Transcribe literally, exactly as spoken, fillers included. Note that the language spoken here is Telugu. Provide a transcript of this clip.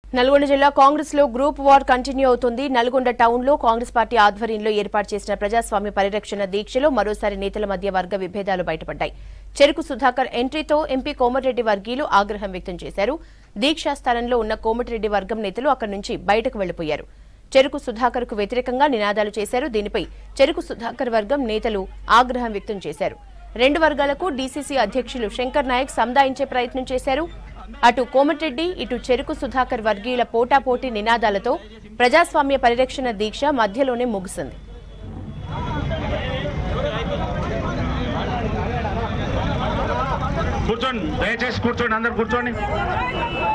నల్గొండ జిల్లా కాంగ్రెస్ లో గ్రూప్ వార్ కంటిన్యూ అవుతుంది. నల్గొండ టౌన్ లో కాంగ్రెస్ పార్టీ ఆధ్వర్యంలో ఏర్పాటు చేసిన ప్రజాస్వామ్య పరిరక్షణ దీక్షలో మరోసారి నేతల మధ్య వర్గ విభేదాలు బయటపడ్డాయి. చెరుకు సుధాకర్ ఎంట్రీతో ఎంపీ కోమటిరెడ్డి వర్గీయులు ఆగ్రహం వ్యక్తం చేశారు. దీక్షా స్థలంలో ఉన్న కోమటిరెడ్డి వర్గం నేతలు అక్కడి నుంచి బయటకు వెళ్లిపోయారు. చెరుకు సుధాకర్ కు వ్యతిరేకంగా నినాదాలు చేశారు. దీనిపై చెరుకు సుధాకర్ వర్గం నేతలు ఆగ్రహం వ్యక్తం చేశారు. రెండు వర్గాలకు డీసీసీ అధ్యక్షులు శంకర్ నాయక్ సంధాయించే ప్రయత్నం చేశారు. అటు కోమటిరెడ్డి ఇటు చెరుకు సుధాకర్ వర్గీయుల పోటాపోటీ నినాదాలతో ప్రజాస్వామ్య పరిరక్షణ దీక్ష మధ్యలోనే ముగిసింది. కూర్చోండి, దయచేసి కూర్చోండి, అందరు కూర్చోండి.